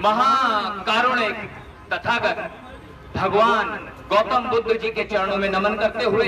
महाकारुणिक तथागत भगवान गौतम बुद्ध जी के चरणों में नमन करते हुए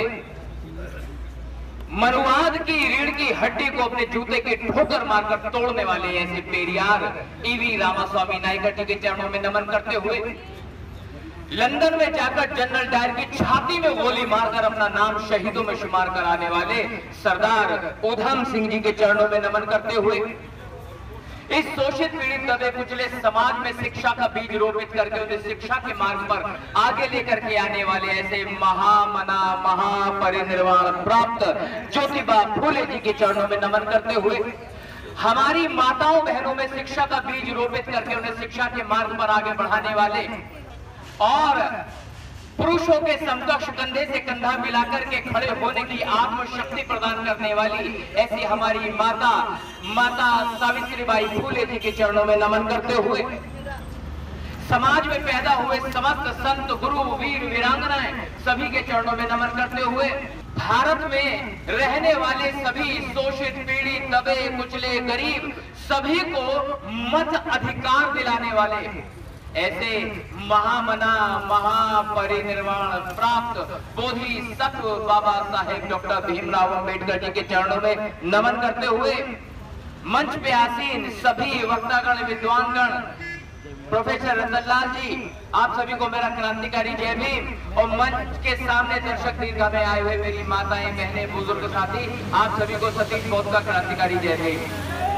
मनुवाद की रीढ़ की हड्डी को अपने जूते के ठोकर मारकर तोड़ने वाले ऐसे पेरियार ईवी रामास्वामी नायकर जी के चरणों में नमन करते हुए लंदन में जाकर जनरल डायर की छाती में गोली मारकर अपना नाम शहीदों में शुमार कराने वाले सरदार उधम सिंह जी के चरणों में नमन करते हुए इस शोषित पीड़ित दबे कुचले समाज में शिक्षा का बीज रोपित करके उन्हें शिक्षा के मार्ग पर आगे लेकर के आने वाले ऐसे महामना महापरिनिर्वाण प्राप्त ज्योतिबा फूले जी के चरणों में नमन करते हुए हमारी माताओं बहनों में शिक्षा का बीज रोपित करके उन्हें शिक्षा के मार्ग पर आगे बढ़ाने वाले और पुरुषों के समकक्ष कंधे से कंधा मिलाकर के खड़े होने की आत्मशक्ति प्रदान करने वाली ऐसी हमारी माता सावित्रीबाई फूले जी के चरणों में नमन करते हुए समाज में पैदा हुए समस्त संत गुरु वीर वीरांगनाएं सभी के चरणों में नमन करते हुए भारत में रहने वाले सभी शोषित पीड़ित दबे कुचले गरीब सभी को मत अधिकार दिलाने वाले ऐसे महामना महापरिनिर्वाण प्राप्त बोधिसत्व बाबा साहेब डॉक्टर भीमराव अंबेडकर जी के चरणों में नमन करते हुए मंच पे आसीन सभी वक्तागण विद्वानगण प्रोफेसर रतनलाल जी आप सभी को मेरा क्रांतिकारी जय भीम और मंच के सामने दर्शक दीर्घा में आए हुए मेरी माताएं बहनें बुजुर्ग साथी आप सभी को सतीश बौद्ध का क्रांतिकारी जय भीम।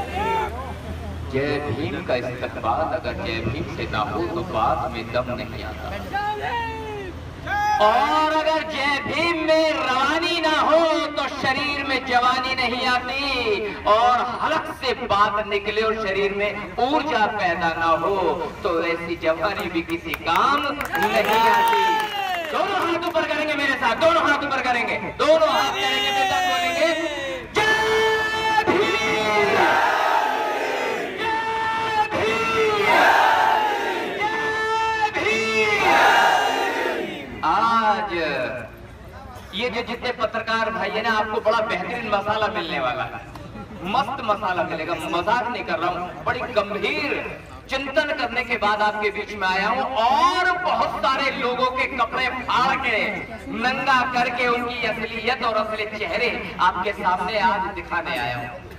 जय भीम का इस्तेमाल अगर जय भीम से ना हो तो बात में दम नहीं आता और अगर जय भीम में रवानी ना हो तो शरीर में जवानी नहीं आती और हलक से बात निकले और शरीर में ऊर्जा पैदा ना हो तो ऐसी जवानी भी किसी काम नहीं आती। दोनों हाथ ऊपर करेंगे मेरे साथ, दोनों हाथ ऊपर करेंगे, दोनों हाथ करेंगे मेरे साथ, बोलेंगे जय भीम। आज ये जो जितने पत्रकार भाई है ना आपको बड़ा बेहतरीन मसाला मिलने वाला है, मस्त मसाला मिलेगा, मजाक नहीं कर रहा हूँ, बड़ी गंभीर चिंतन करने के बाद आपके बीच में आया हूँ और बहुत सारे लोगों के कपड़े फाड़ के नंगा करके उनकी असलियत और असली चेहरे आपके सामने आज दिखाने आया हूँ।